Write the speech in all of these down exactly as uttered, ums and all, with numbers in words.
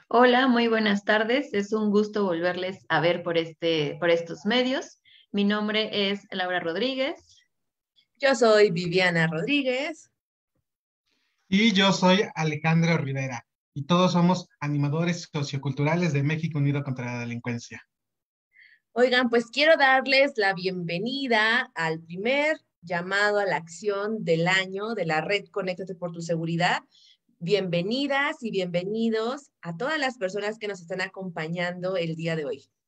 Hola, muy buenas tardes. Es un gusto volverles a ver por este, por estos medios. Mi nombre es Laura Rodríguez. Yo soy Viviana Rodríguez. Y yo soy Alejandro Rivera, y todos somos animadores socioculturales de México Unido contra la Delincuencia. Oigan, pues quiero darles la bienvenida al primer llamado a la acción del año de la red Conéctate por tu Seguridad. Bienvenidas y bienvenidos a todas las personas que nos están acompañando el día de hoy.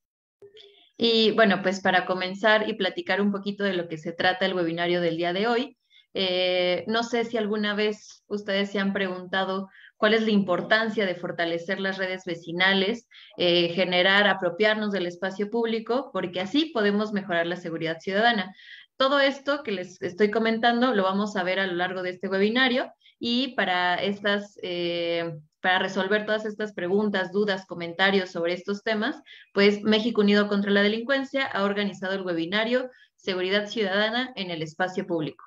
Y bueno, pues para comenzar y platicar un poquito de lo que se trata el webinario del día de hoy, eh, no sé si alguna vez ustedes se han preguntado cuál es la importancia de fortalecer las redes vecinales, eh, generar, apropiarnos del espacio público, porque así podemos mejorar la seguridad ciudadana. Todo esto que les estoy comentando lo vamos a ver a lo largo de este webinario y para estas, eh, para resolver todas estas preguntas, dudas, comentarios sobre estos temas, pues México Unido contra la Delincuencia ha organizado el webinario Seguridad Ciudadana en el Espacio Público.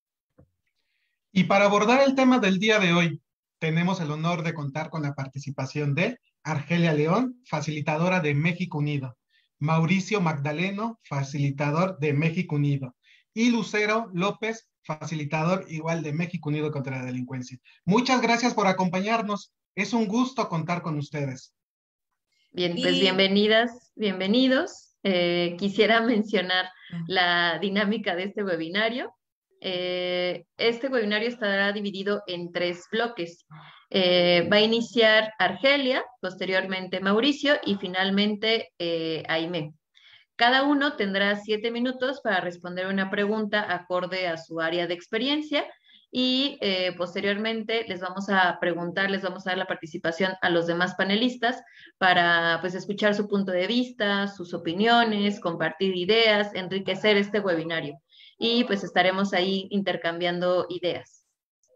Y para abordar el tema del día de hoy, tenemos el honor de contar con la participación de Argelia León, facilitadora de México Unido, Mauricio Magdaleno, facilitador de México Unido, y Lucero López, facilitador igual de México Unido contra la Delincuencia. Muchas gracias por acompañarnos. Es un gusto contar con ustedes. Bien, pues Y bienvenidas, bienvenidos. Eh, quisiera mencionar la dinámica de este webinario. Eh, este webinario estará dividido en tres bloques. Eh, va a iniciar Argelia, posteriormente Mauricio y finalmente eh, Aimé. Cada uno tendrá siete minutos para responder una pregunta acorde a su área de experiencia y eh, posteriormente les vamos a preguntar, les vamos a dar la participación a los demás panelistas para pues escuchar su punto de vista, sus opiniones, compartir ideas, enriquecer este webinario y pues estaremos ahí intercambiando ideas.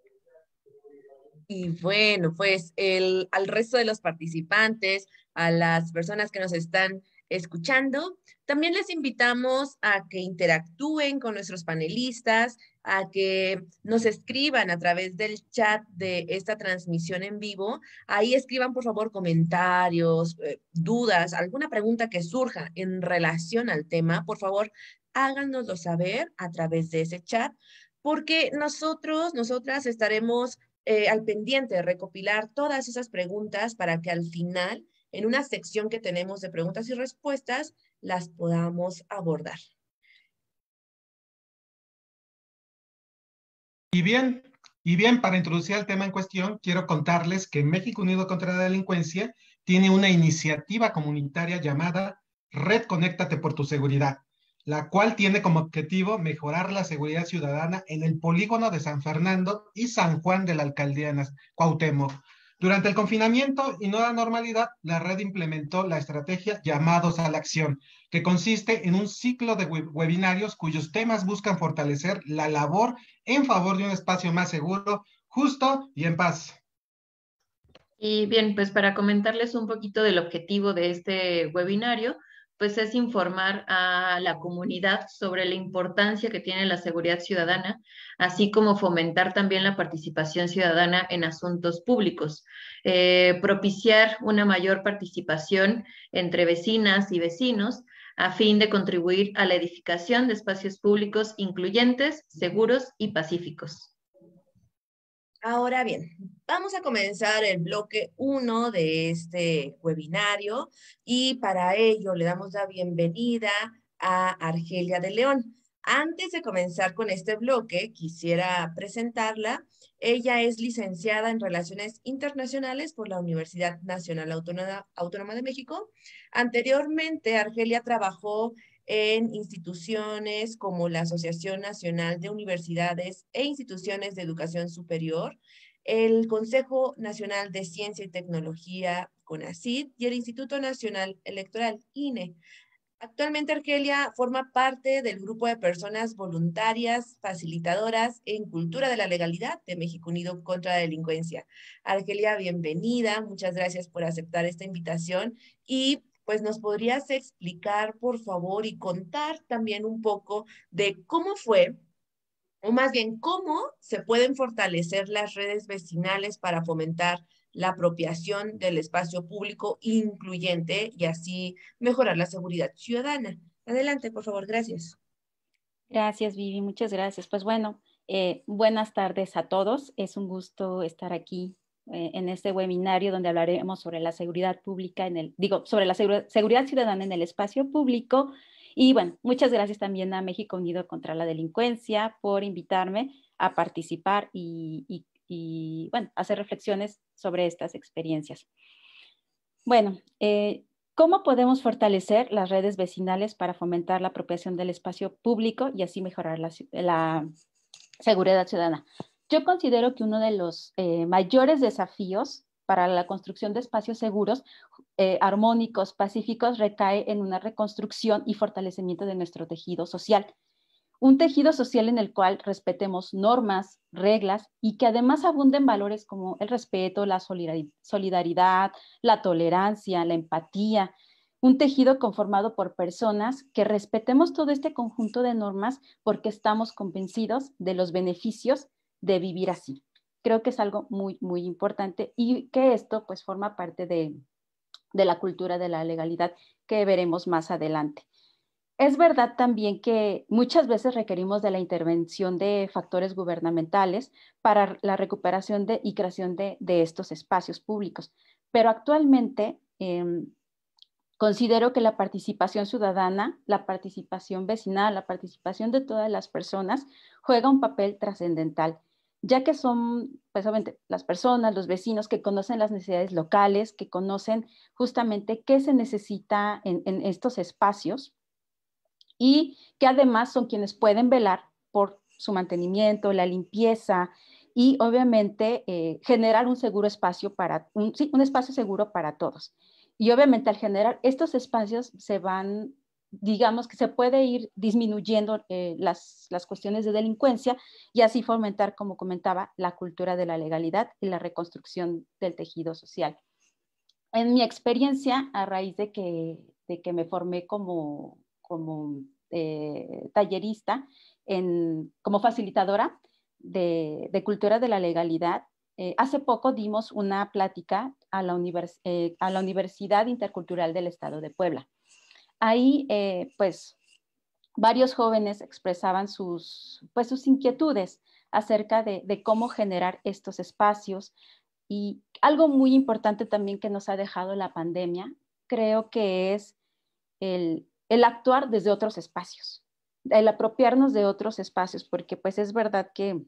Y bueno, pues el, al resto de los participantes, a las personas que nos están escuchando, también les invitamos a que interactúen con nuestros panelistas, a que nos escriban a través del chat de esta transmisión en vivo. Ahí escriban, por favor, comentarios, eh, dudas, alguna pregunta que surja en relación al tema. Por favor, háganoslo saber a través de ese chat, porque nosotros, nosotras estaremos eh, al pendiente de recopilar todas esas preguntas para que al final, en una sección que tenemos de preguntas y respuestas, las podamos abordar. Y bien, y bien, para introducir el tema en cuestión, quiero contarles que México Unido contra la Delincuencia tiene una iniciativa comunitaria llamada Red Conéctate por tu Seguridad, la cual tiene como objetivo mejorar la seguridad ciudadana en el polígono de San Fernando y San Juan de la Alcaldía de Cuauhtémoc. Durante el confinamiento y nueva normalidad, la red implementó la estrategia Llamados a la Acción, que consiste en un ciclo de web webinarios cuyos temas buscan fortalecer la labor en favor de un espacio más seguro, justo y en paz. Y bien, pues para comentarles un poquito del objetivo de este webinario, pues es informar a la comunidad sobre la importancia que tiene la seguridad ciudadana, así como fomentar también la participación ciudadana en asuntos públicos, eh, propiciar una mayor participación entre vecinas y vecinos a fin de contribuir a la edificación de espacios públicos incluyentes, seguros y pacíficos. Ahora bien, vamos a comenzar el bloque uno de este webinario y para ello le damos la bienvenida a Argelia de León. Antes de comenzar con este bloque, quisiera presentarla. Ella es licenciada en Relaciones Internacionales por la Universidad Nacional Autónoma, Autónoma de México. Anteriormente, Argelia trabajó en instituciones como la Asociación Nacional de Universidades e Instituciones de Educación Superior, el Consejo Nacional de Ciencia y Tecnología, CONACYT, y el Instituto Nacional Electoral, I N E. Actualmente Argelia forma parte del grupo de personas voluntarias, facilitadoras en cultura de la legalidad de México Unido contra la Delincuencia. Argelia, bienvenida, muchas gracias por aceptar esta invitación y pues nos podrías explicar, por favor, y contar también un poco de cómo fue, o más bien cómo se pueden fortalecer las redes vecinales para fomentar la apropiación del espacio público incluyente y así mejorar la seguridad ciudadana. Adelante, por favor, gracias. Gracias, Vivi, muchas gracias. Pues bueno, eh, buenas tardes a todos. Es un gusto estar aquí eh, en este webinario donde hablaremos sobre la seguridad pública en el, digo, sobre la segura, seguridad ciudadana en el espacio público. Y bueno, muchas gracias también a México Unido contra la Delincuencia por invitarme a participar y, y, y bueno, hacer reflexiones sobre estas experiencias. Bueno, eh, ¿cómo podemos fortalecer las redes vecinales para fomentar la apropiación del espacio público y así mejorar la, la seguridad ciudadana? Yo considero que uno de los eh, mayores desafíos para la construcción de espacios seguros, eh, armónicos, pacíficos, recae en una reconstrucción y fortalecimiento de nuestro tejido social. Un tejido social en el cual respetemos normas, reglas y que además abunden valores como el respeto, la solidaridad, la tolerancia, la empatía. Un tejido conformado por personas que respetemos todo este conjunto de normas porque estamos convencidos de los beneficios de vivir así. Creo que es algo muy, muy importante y que esto pues forma parte de, de la cultura de la legalidad que veremos más adelante. Es verdad también que muchas veces requerimos de la intervención de factores gubernamentales para la recuperación de, y creación de, de estos espacios públicos, pero actualmente eh, considero que la participación ciudadana, la participación vecinal, la participación de todas las personas juega un papel trascendental, ya que son pues, obviamente, las personas, los vecinos que conocen las necesidades locales, que conocen justamente qué se necesita en, en estos espacios, y que además son quienes pueden velar por su mantenimiento, la limpieza y obviamente eh, generar un seguro espacio para, un, sí, un espacio seguro para todos. Y obviamente al generar estos espacios se van, digamos que se puede ir disminuyendo eh, las, las cuestiones de delincuencia y así fomentar, como comentaba, la cultura de la legalidad y la reconstrucción del tejido social. En mi experiencia, a raíz de que, de que me formé como, como eh, tallerista, en, como facilitadora de, de cultura de la legalidad, eh, hace poco dimos una plática a la, univers, eh, a la Universidad Intercultural del Estado de Puebla. Ahí, eh, pues, varios jóvenes expresaban sus, pues, sus inquietudes acerca de, de cómo generar estos espacios. Y algo muy importante también que nos ha dejado la pandemia, creo que es el, el actuar desde otros espacios, el apropiarnos de otros espacios, porque pues es verdad que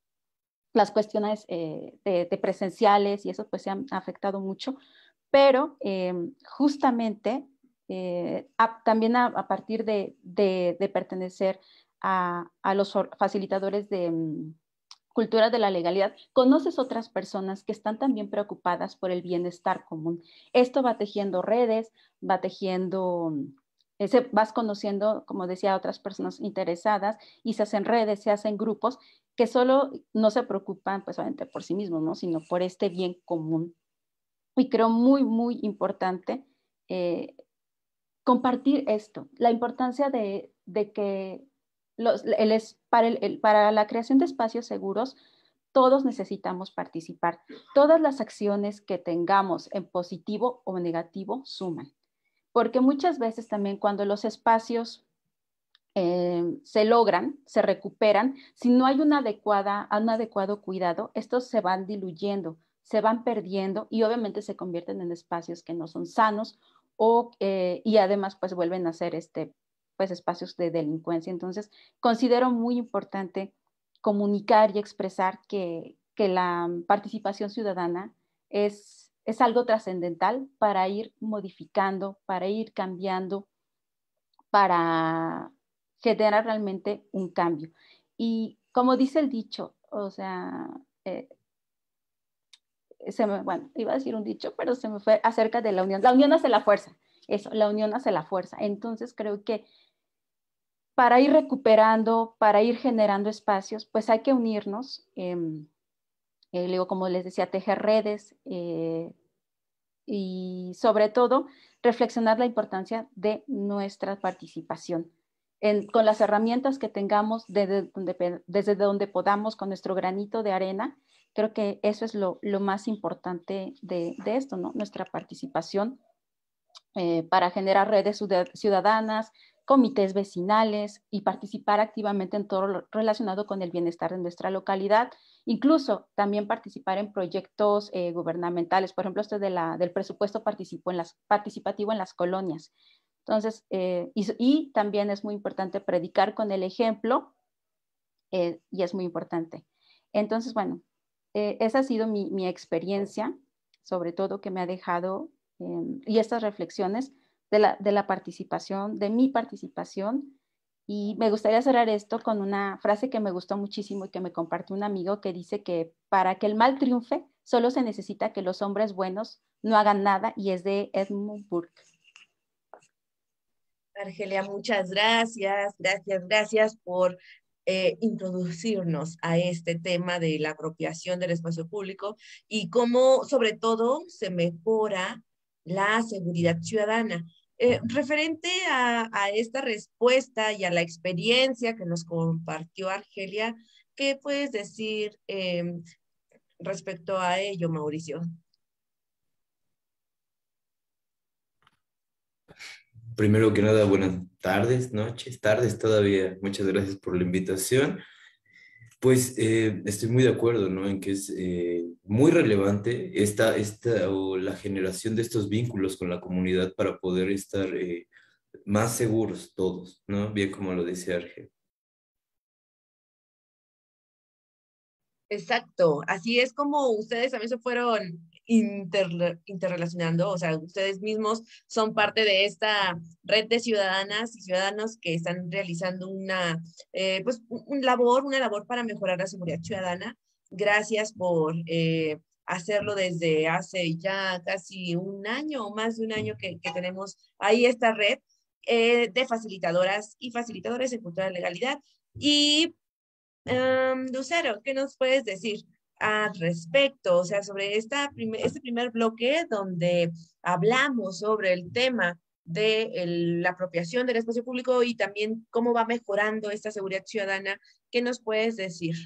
las cuestiones eh, de, de presenciales y eso pues se han afectado mucho, pero eh, justamente eh, a, también a, a partir de, de, de pertenecer a, a los facilitadores de cultura de la legalidad, conoces otras personas que están también preocupadas por el bienestar común. Esto va tejiendo redes, va tejiendo, ese, vas conociendo, como decía, otras personas interesadas y se hacen redes, se hacen grupos que solo no se preocupan pues solamente por sí mismos, ¿no? Sino por este bien común. Y creo muy, muy importante eh, compartir esto, la importancia de, de que Los, el, para, el, el, para la creación de espacios seguros, todos necesitamos participar. Todas las acciones que tengamos en positivo o negativo suman. Porque muchas veces también cuando los espacios eh, se logran, se recuperan, si no hay una adecuada, un adecuado cuidado, estos se van diluyendo, se van perdiendo y obviamente se convierten en espacios que no son sanos o, eh, y además pues vuelven a ser este, pues espacios de delincuencia. Entonces, considero muy importante comunicar y expresar que, que la participación ciudadana es, es algo trascendental para ir modificando, para ir cambiando, para generar realmente un cambio. Y como dice el dicho, o sea, eh, se me, bueno, iba a decir un dicho, pero se me fue acerca de la unión. La unión hace la fuerza, eso, la unión hace la fuerza. Entonces, creo que para ir recuperando, para ir generando espacios, pues hay que unirnos, eh, eh, luego, como les decía, tejer redes eh, y sobre todo reflexionar la importancia de nuestra participación en, con las herramientas que tengamos desde donde, desde donde podamos, con nuestro granito de arena, Creo que eso es lo, lo más importante de, de esto, ¿no? Nuestra participación eh, para generar redes ciudadanas, comités vecinales y participar activamente en todo lo relacionado con el bienestar de nuestra localidad. Incluso también participar en proyectos eh, gubernamentales. Por ejemplo, este de la, del presupuesto participó en las, participativo en las colonias. Entonces, eh, y, y también es muy importante predicar con el ejemplo, eh, y es muy importante. Entonces, bueno, eh, esa ha sido mi, mi experiencia, sobre todo que me ha dejado, eh, y estas reflexiones de la, de la participación, de mi participación. Y me gustaría cerrar esto con una frase que me gustó muchísimo y que me compartió un amigo que dice que para que el mal triunfe, solo se necesita que los hombres buenos no hagan nada, y es de Edmund Burke. Argelia, muchas gracias, gracias, gracias por eh, introducirnos a este tema de la apropiación del espacio público y cómo, sobre todo, se mejora la seguridad ciudadana. Eh, referente a, a esta respuesta y a la experiencia que nos compartió Argelia, ¿qué puedes decir eh, respecto a ello, Mauricio? Primero que nada, buenas tardes, noches, tardes todavía. Muchas gracias por la invitación. Pues eh, estoy muy de acuerdo, ¿no? En que es eh, muy relevante esta, esta, o la generación de estos vínculos con la comunidad para poder estar eh, más seguros todos, ¿no? Bien como lo dice Arge. Exacto, así es como ustedes también se fueron inter, interrelacionando, o sea, ustedes mismos son parte de esta red de ciudadanas y ciudadanos que están realizando una, eh, pues, un, un labor, una labor para mejorar la seguridad ciudadana. Gracias por eh, hacerlo desde hace ya casi un año o más de un año que, que tenemos ahí esta red eh, de facilitadoras y facilitadores en cultura de legalidad. Y Um, Lucero, ¿qué nos puedes decir al respecto? O sea, sobre esta primer, este primer bloque donde hablamos sobre el tema de el, la apropiación del espacio público y también cómo va mejorando esta seguridad ciudadana. ¿Qué nos puedes decir?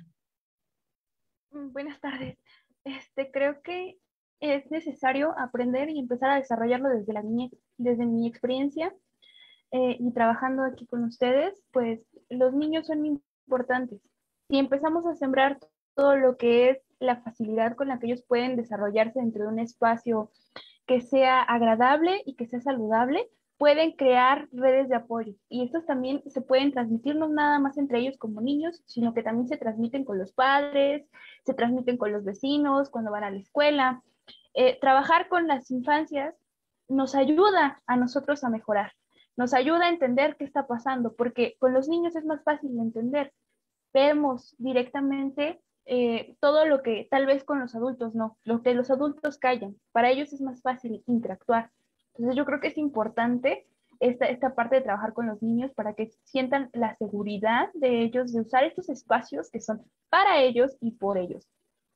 Buenas tardes. Este, creo que es necesario aprender y empezar a desarrollarlo desde la niñez, desde mi experiencia eh, y trabajando aquí con ustedes, pues los niños son importantes. Si empezamos a sembrar todo lo que es la facilidad con la que ellos pueden desarrollarse dentro de un espacio que sea agradable y que sea saludable, pueden crear redes de apoyo. Y estos también se pueden transmitir no nada más entre ellos como niños, sino que también se transmiten con los padres, se transmiten con los vecinos, cuando van a la escuela. Eh, trabajar con las infancias nos ayuda a nosotros a mejorar, nos ayuda a entender qué está pasando, porque con los niños es más fácil de entender. Vemos directamente eh, todo lo que tal vez con los adultos no, lo que los adultos callan. Para ellos es más fácil interactuar. Entonces yo creo que es importante esta, esta parte de trabajar con los niños para que sientan la seguridad de ellos, de usar estos espacios que son para ellos y por ellos.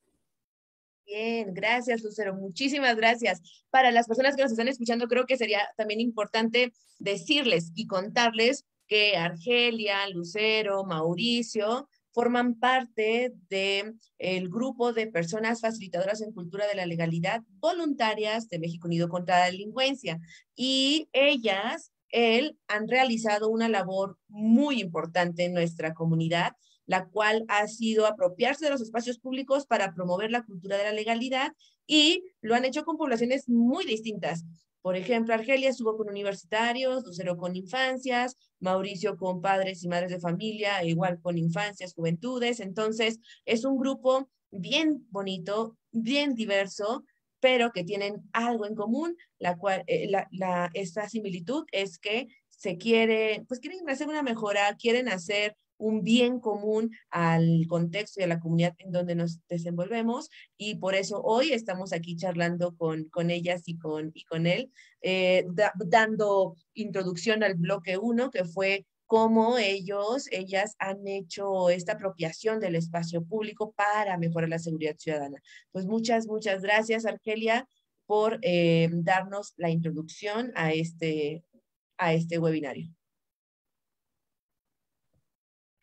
Bien, gracias, Lucero. Muchísimas gracias. Para las personas que nos están escuchando, creo que sería también importante decirles y contarles que Argelia, Lucero, Mauricio forman parte del grupo de personas facilitadoras en cultura de la legalidad voluntarias de México Unido contra la Delincuencia. Y ellas, él, han realizado una labor muy importante en nuestra comunidad, la cual ha sido apropiarse de los espacios públicos para promover la cultura de la legalidad y lo han hecho con poblaciones muy distintas. Por ejemplo, Argelia estuvo con universitarios, Lucero con infancias, Mauricio con padres y madres de familia, igual con infancias, juventudes. Entonces, es un grupo bien bonito, bien diverso, pero que tienen algo en común, la cual, eh, la, la, esta similitud es que se quiere, pues quieren hacer una mejora, quieren hacer un bien común al contexto y a la comunidad en donde nos desenvolvemos, y por eso hoy estamos aquí charlando con, con ellas y con, y con él, eh, da, dando introducción al bloque uno, que fue cómo ellos, ellas han hecho esta apropiación del espacio público para mejorar la seguridad ciudadana. Pues muchas, muchas gracias, Argelia, por eh, darnos la introducción a este, a este webinario.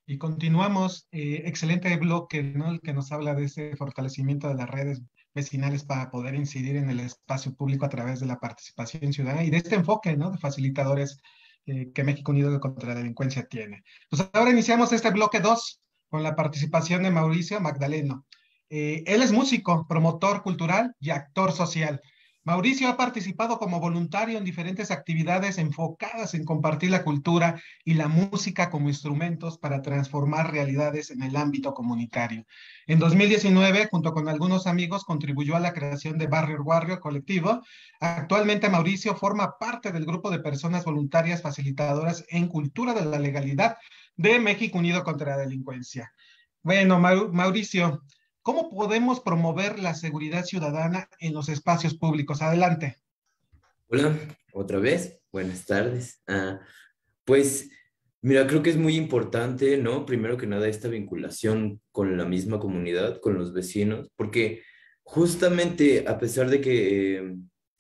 Y continuamos, eh, excelente bloque, ¿no? El que nos habla de ese fortalecimiento de las redes vecinales para poder incidir en el espacio público a través de la participación ciudadana y de este enfoque, ¿no? De facilitadores eh, que México Unido contra la Delincuencia tiene. Pues ahora iniciamos este bloque dos con la participación de Mauricio Magdaleno. Eh, él es músico, promotor cultural y actor social. Mauricio ha participado como voluntario en diferentes actividades enfocadas en compartir la cultura y la música como instrumentos para transformar realidades en el ámbito comunitario. En dos mil diecinueve, junto con algunos amigos, contribuyó a la creación de Barrio Warrior Colectivo. Actualmente Mauricio forma parte del grupo de personas voluntarias facilitadoras en cultura de la legalidad de México Unido contra la Delincuencia. Bueno, Mauricio, ¿cómo podemos promover la seguridad ciudadana en los espacios públicos? Adelante. Hola, otra vez. Buenas tardes. Ah, pues, mira, creo que es muy importante, ¿no? Primero que nada, esta vinculación con la misma comunidad, con los vecinos, porque justamente a pesar de que, eh,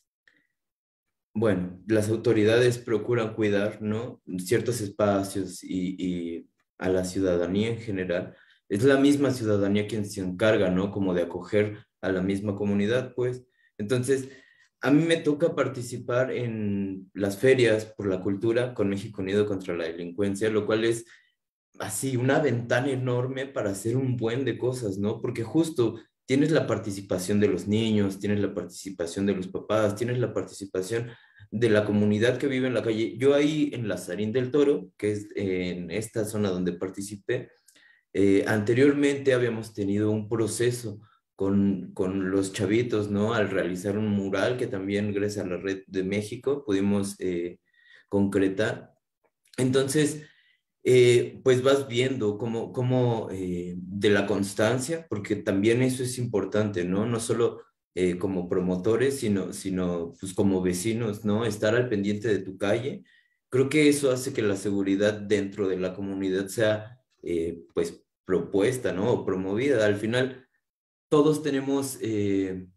bueno, las autoridades procuran cuidar, ¿no? Ciertos espacios y, y a la ciudadanía en general, es la misma ciudadanía quien se encarga, ¿no? Como de acoger a la misma comunidad, pues. Entonces, a mí me toca participar en las ferias por la cultura con México Unido contra la Delincuencia, lo cual es así una ventana enorme para hacer un buen de cosas, ¿no? Porque justo tienes la participación de los niños, tienes la participación de los papás, tienes la participación de la comunidad que vive en la calle. Yo ahí en Lazarín del Toro, que es en esta zona donde participé, eh, anteriormente habíamos tenido un proceso con, con los chavitos, ¿no? Al realizar un mural que también, gracias a la Red de México, pudimos eh, concretar. Entonces, eh, pues vas viendo cómo, cómo eh, de la constancia, porque también eso es importante, ¿no? No solo eh, como promotores, sino, sino pues como vecinos, ¿no? Estar al pendiente de tu calle. Creo que eso hace que la seguridad dentro de la comunidad sea, eh, pues, propuesta, ¿no? O promovida. Al final, todos tenemos eh,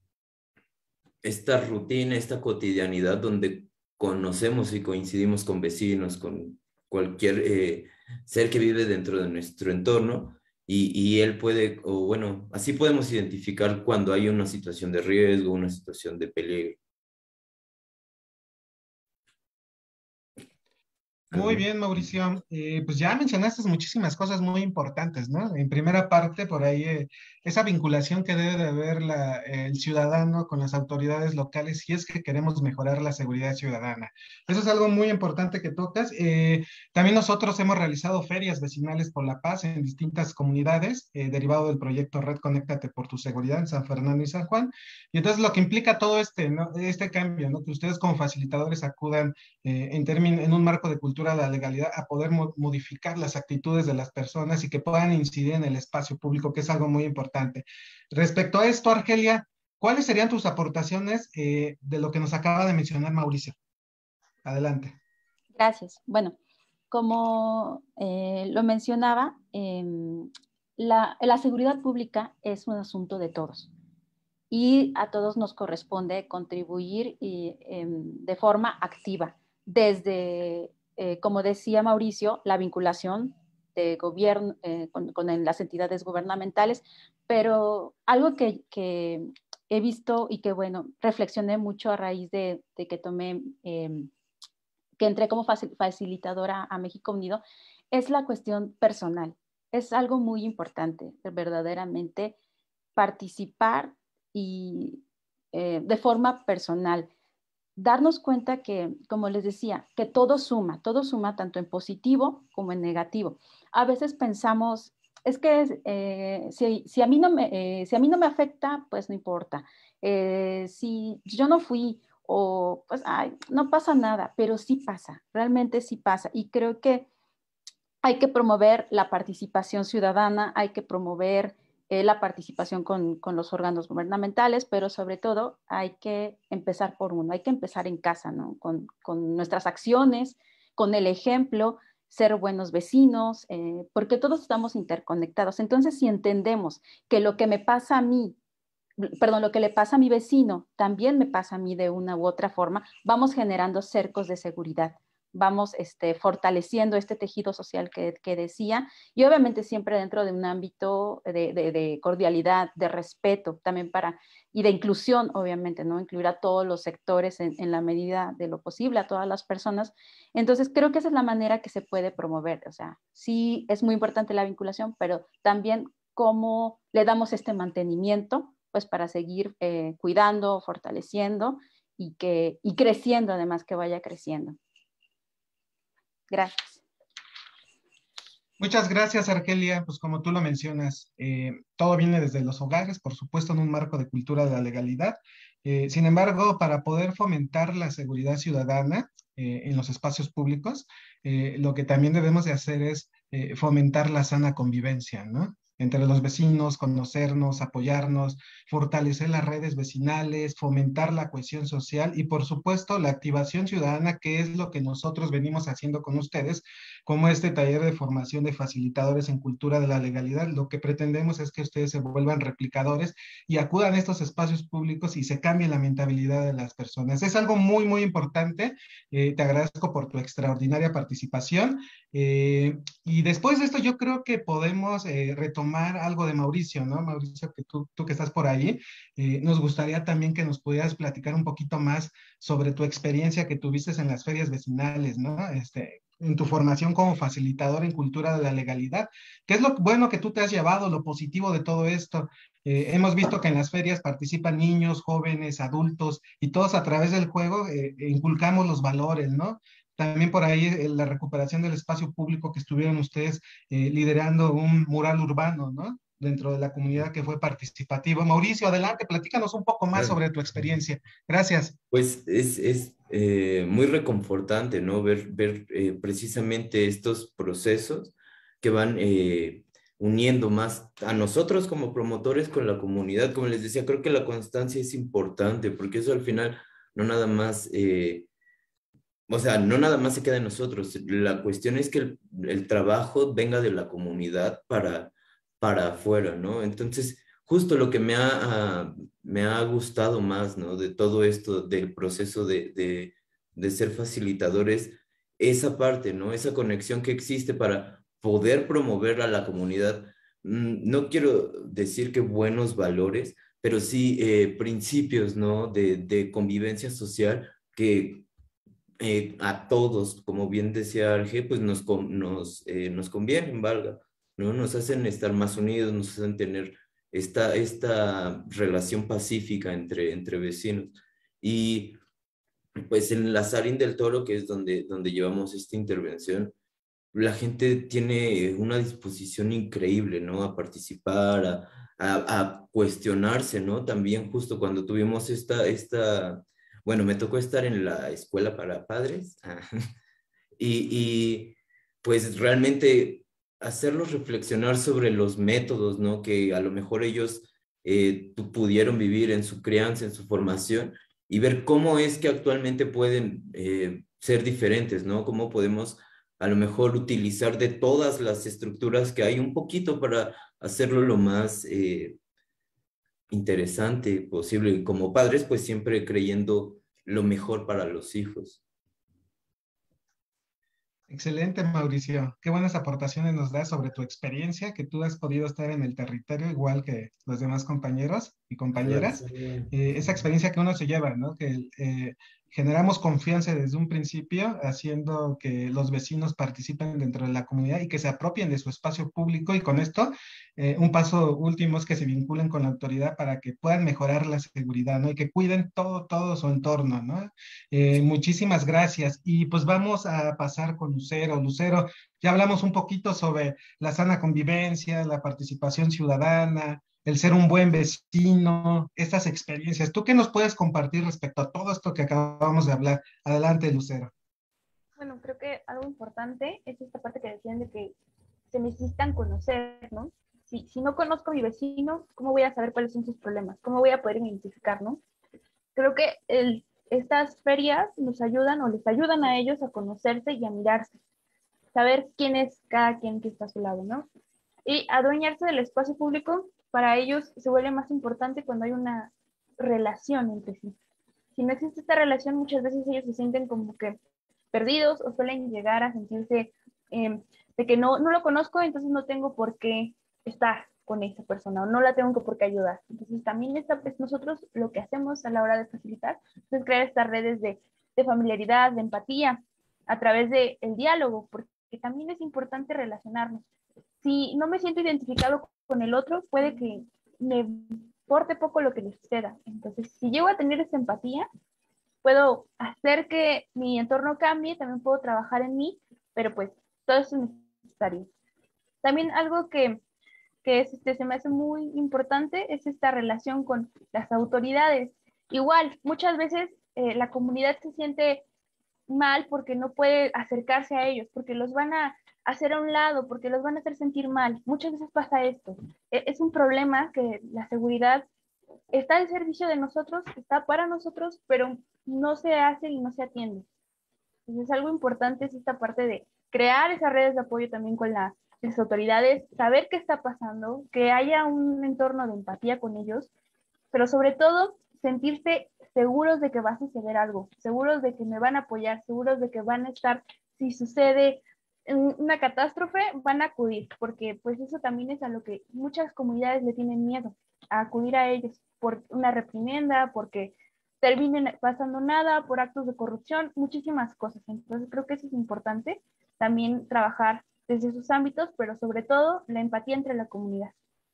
esta rutina, esta cotidianidad donde conocemos y coincidimos con vecinos, con cualquier eh, ser que vive dentro de nuestro entorno y, y él puede, o bueno, así podemos identificar cuando hay una situación de riesgo, una situación de peligro. Muy bien, Mauricio. Eh, pues ya mencionaste muchísimas cosas muy importantes, ¿no? En primera parte, por ahí, eh, esa vinculación que debe de haber la, el ciudadano con las autoridades locales si es que queremos mejorar la seguridad ciudadana. Eso es algo muy importante que tocas. Eh, también nosotros hemos realizado ferias vecinales por la paz en distintas comunidades, eh, derivado del proyecto Red Conéctate por tu Seguridad en San Fernando y San Juan. Y entonces lo que implica todo este, ¿no? Este cambio, ¿no? Que ustedes como facilitadores acudan eh, en, términ, en un marco de cultura de la legalidad a poder mo modificar las actitudes de las personas y que puedan incidir en el espacio público, que es algo muy importante. Respecto a esto, Argelia, ¿cuáles serían tus aportaciones eh, de lo que nos acaba de mencionar Mauricio? Adelante. Gracias. Bueno, como eh, lo mencionaba, eh, la, la seguridad pública es un asunto de todos y a todos nos corresponde contribuir y, eh, de forma activa, desde, eh, como decía Mauricio, la vinculación de gobierno eh, con, con las entidades gubernamentales, pero algo que, que he visto y que, bueno, reflexioné mucho a raíz de, de que tomé, eh, que entré como facilitadora a México Unido, es la cuestión personal. Es algo muy importante, verdaderamente, participar y eh, de forma personal. Darnos cuenta que, como les decía, que todo suma, todo suma tanto en positivo como en negativo. A veces pensamos, es que eh, si, si, a mí no me, eh, si a mí no me afecta, pues no importa. Eh, si yo no fui o pues ay, no pasa nada, pero sí pasa, realmente sí pasa. Y creo que hay que promover la participación ciudadana, hay que promover eh, la participación con, con los órganos gubernamentales, pero sobre todo hay que empezar por uno, hay que empezar en casa, ¿no? Con, con nuestras acciones, con el ejemplo, ser buenos vecinos, eh, porque todos estamos interconectados. Entonces, si entendemos que lo que me pasa a mí, perdón, lo que le pasa a mi vecino también me pasa a mí de una u otra forma, vamos generando cercos de seguridad, vamos este, fortaleciendo este tejido social que, que decía, y obviamente siempre dentro de un ámbito de, de, de cordialidad, de respeto, también para, y de inclusión, obviamente, ¿no? Incluir a todos los sectores en, en la medida de lo posible, a todas las personas. Entonces, creo que esa es la manera que se puede promover. O sea, sí es muy importante la vinculación, pero también cómo le damos este mantenimiento, pues para seguir eh, cuidando, fortaleciendo y, que, y creciendo, además que vaya creciendo. Gracias. Muchas gracias, Argelia. Pues como tú lo mencionas, eh, todo viene desde los hogares, por supuesto, en un marco de cultura de la legalidad. Eh, sin embargo, para poder fomentar la seguridad ciudadana eh, en los espacios públicos, eh, lo que también debemos de hacer es eh, fomentar la sana convivencia, ¿no? Entre los vecinos, conocernos, apoyarnos, fortalecer las redes vecinales, fomentar la cohesión social y, por supuesto, la activación ciudadana, que es lo que nosotros venimos haciendo con ustedes, como este taller de formación de facilitadores en cultura de la legalidad. Lo que pretendemos es que ustedes se vuelvan replicadores y acudan a estos espacios públicos y se cambie la mentalidad de las personas. Es algo muy, muy importante. Eh, te agradezco por tu extraordinaria participación. Eh, y después de esto yo creo que podemos eh, retomar algo de Mauricio, ¿no? Mauricio, que tú, tú que estás por ahí, eh, nos gustaría también que nos pudieras platicar un poquito más sobre tu experiencia que tuviste en las ferias vecinales, ¿no? Este, en tu formación como facilitador en cultura de la legalidad. ¿Qué es lo bueno que tú te has llevado, lo positivo de todo esto? Eh, hemos visto que en las ferias participan niños, jóvenes, adultos, y todos a través del juego eh, inculcamos los valores, ¿no? También por ahí eh, la recuperación del espacio público que estuvieron ustedes eh, liderando un mural urbano, ¿no? Dentro de la comunidad que fue participativo. Mauricio, adelante, platícanos un poco más Claro. sobre tu experiencia. Gracias. Pues es, es eh, muy reconfortante, ¿no? Ver, ver eh, precisamente estos procesos que van eh, uniendo más a nosotros como promotores con la comunidad. Como les decía, creo que la constancia es importante, porque eso al final no nada más... Eh, O sea, no nada más se queda en nosotros. La cuestión es que el, el trabajo venga de la comunidad para, para afuera, ¿no? Entonces, justo lo que me ha, ah, me ha gustado más, ¿no? De todo esto, del proceso de, de, de ser facilitadores, esa parte, ¿no? Esa conexión que existe para poder promover a la comunidad. Mm, No quiero decir que buenos valores, pero sí eh, principios, ¿no? De, de convivencia social que eh, a todos, como bien decía Arge, pues nos, con- nos, eh, nos convienen, valga, ¿no? Nos hacen estar más unidos, nos hacen tener esta, esta relación pacífica entre, entre vecinos. Y pues en la Sarín del Toro, que es donde, donde llevamos esta intervención, la gente tiene una disposición increíble, ¿no? A participar, a, a, a cuestionarse, ¿no? También justo cuando tuvimos esta, esta, bueno, me tocó estar en la escuela para padres y, y pues realmente hacerlos reflexionar sobre los métodos, ¿no? Que a lo mejor ellos eh, tu- pudieron vivir en su crianza, en su formación y ver cómo es que actualmente pueden eh, ser diferentes, ¿no? Cómo podemos a lo mejor utilizar de todas las estructuras que hay un poquito para hacerlo lo más eh, interesante posible. Y como padres, pues siempre creyendo lo mejor para los hijos. Excelente, Mauricio. Qué buenas aportaciones nos das sobre tu experiencia, que tú has podido estar en el territorio igual que los demás compañeros y compañeras. Eh, esa experiencia que uno se lleva, ¿no? Que eh, generamos confianza desde un principio, haciendo que los vecinos participen dentro de la comunidad y que se apropien de su espacio público. Y con esto, eh, un paso último es que se vinculen con la autoridad para que puedan mejorar la seguridad, ¿no? Y que cuiden todo, todo su entorno, ¿no? Eh, muchísimas gracias. Y pues vamos a pasar con Lucero. Lucero, ya hablamos un poquito sobre la sana convivencia, la participación ciudadana, el ser un buen vecino, estas experiencias. ¿Tú qué nos puedes compartir respecto a todo esto que acabamos de hablar? Adelante, Lucero. Bueno, creo que algo importante es esta parte que decían de que se necesitan conocer, ¿no? Si, si no conozco a mi vecino, ¿cómo voy a saber cuáles son sus problemas? ¿Cómo voy a poder identificar, no? Creo que el, estas ferias nos ayudan o les ayudan a ellos a conocerse y a mirarse, saber quién es cada quien que está a su lado, ¿no? Y adueñarse del espacio público, para ellos se vuelve más importante cuando hay una relación entre sí. Si no existe esta relación, muchas veces ellos se sienten como que perdidos o suelen llegar a sentirse eh, de que no, no lo conozco, entonces no tengo por qué estar con esa persona o no la tengo que por qué ayudar. Entonces también esta, pues, nosotros lo que hacemos a la hora de facilitar es crear estas redes de, de familiaridad, de empatía, a través del diálogo, porque también es importante relacionarnos. Si no me siento identificado con el otro, puede que me importe poco lo que le suceda. Entonces, si llego a tener esa empatía, puedo hacer que mi entorno cambie, también puedo trabajar en mí, pero pues todo eso es necesario. También algo que, que es, este, se me hace muy importante es esta relación con las autoridades. Igual, muchas veces eh, la comunidad se siente mal porque no puede acercarse a ellos, porque los van a hacer a un lado, porque los van a hacer sentir mal. Muchas veces pasa esto. Es un problema que la seguridad está al servicio de nosotros, está para nosotros, pero no se hace y no se atiende. Entonces, algo importante es esta parte de crear esas redes de apoyo también con la, las autoridades, saber qué está pasando, que haya un entorno de empatía con ellos, pero sobre todo sentirse seguros de que va a suceder algo, seguros de que me van a apoyar, seguros de que van a estar, si sucede una catástrofe, van a acudir, porque pues eso también es a lo que muchas comunidades le tienen miedo, a acudir a ellos por una reprimenda, porque terminen pasando nada, por actos de corrupción, muchísimas cosas. Entonces creo que eso es importante, también trabajar desde esos ámbitos, pero sobre todo la empatía entre la comunidad.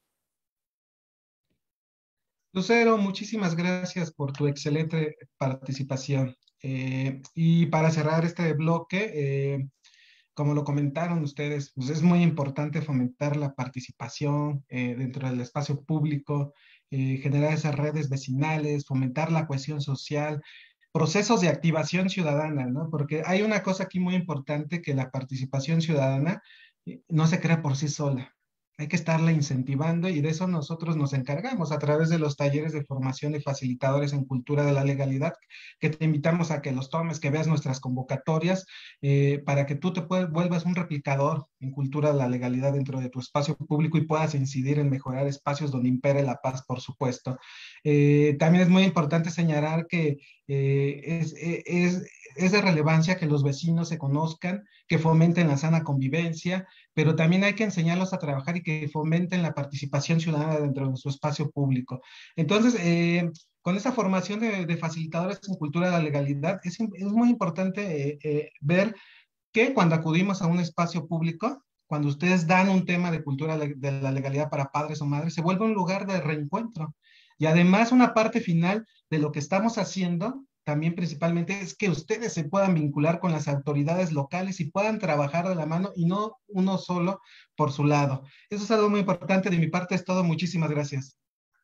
Lucero, muchísimas gracias por tu excelente participación. Eh, y para cerrar este bloque, eh, como lo comentaron ustedes, pues es muy importante fomentar la participación eh, dentro del espacio público, eh, generar esas redes vecinales, fomentar la cohesión social, procesos de activación ciudadana, ¿no? Porque hay una cosa aquí muy importante, que la participación ciudadana eh, no se crea por sí sola. Hay que estarla incentivando y de eso nosotros nos encargamos a través de los talleres de formación de facilitadores en cultura de la legalidad, que te invitamos a que los tomes, que veas nuestras convocatorias, eh, para que tú te puedas, vuelvas un replicador en cultura de la legalidad dentro de tu espacio público y puedas incidir en mejorar espacios donde impere la paz, por supuesto. Eh, también es muy importante señalar que eh, es, es, es de relevancia que los vecinos se conozcan, que fomenten la sana convivencia, pero también hay que enseñarlos a trabajar y que fomenten la participación ciudadana dentro de su espacio público. Entonces, eh, con esa formación de, de facilitadores en cultura de la legalidad, es, es muy importante eh, eh, ver que cuando acudimos a un espacio público, cuando ustedes dan un tema de cultura de la legalidad para padres o madres, se vuelve un lugar de reencuentro. Y además una parte final de lo que estamos haciendo, también principalmente, es que ustedes se puedan vincular con las autoridades locales y puedan trabajar de la mano y no uno solo por su lado. Eso es algo muy importante. De mi parte es todo. Muchísimas gracias.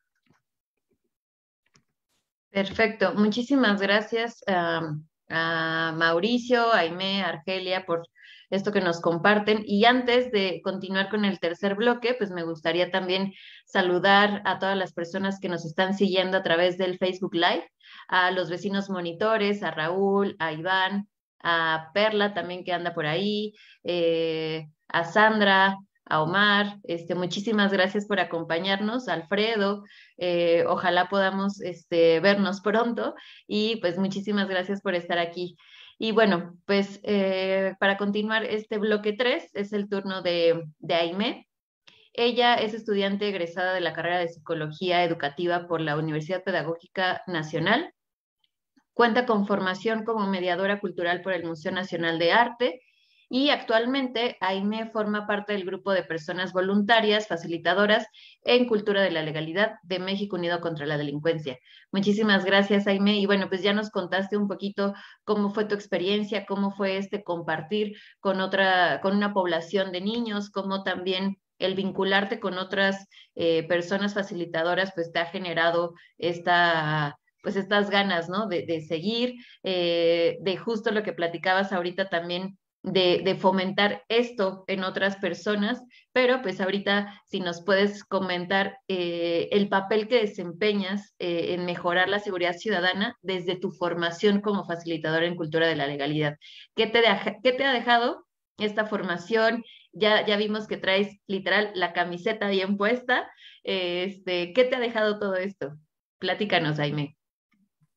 Perfecto. Muchísimas gracias um, a Mauricio, a Aimé, a Argelia por esto que nos comparten. Y antes de continuar con el tercer bloque, pues me gustaría también saludar a todas las personas que nos están siguiendo a través del Facebook Live, a los vecinos monitores, a Raúl, a Iván, a Perla también que anda por ahí, eh, a Sandra, a Omar. Este, muchísimas gracias por acompañarnos, Alfredo. Eh, ojalá podamos este, vernos pronto y pues muchísimas gracias por estar aquí. Y bueno, pues eh, para continuar este bloque tres es el turno de, de Aimé. Ella es estudiante egresada de la carrera de Psicología Educativa por la Universidad Pedagógica Nacional. Cuenta con formación como mediadora cultural por el Museo Nacional de Arte y actualmente Aimé forma parte del grupo de personas voluntarias, facilitadoras en cultura de la legalidad de México Unido contra la Delincuencia. Muchísimas gracias, Aimé. Y bueno, pues ya nos contaste un poquito cómo fue tu experiencia, cómo fue este compartir con otra, con una población de niños, cómo también el vincularte con otras eh, personas facilitadoras, pues te ha generado esta pues estas ganas, ¿no? De, de seguir, eh, de justo lo que platicabas ahorita también, de, de fomentar esto en otras personas, pero pues ahorita si nos puedes comentar eh, el papel que desempeñas eh, en mejorar la seguridad ciudadana desde tu formación como facilitadora en cultura de la legalidad. ¿Qué te, deja, qué te ha dejado esta formación? Ya, ya vimos que traes literal la camiseta bien puesta. Este, ¿qué te ha dejado todo esto? Platícanos, Aimé.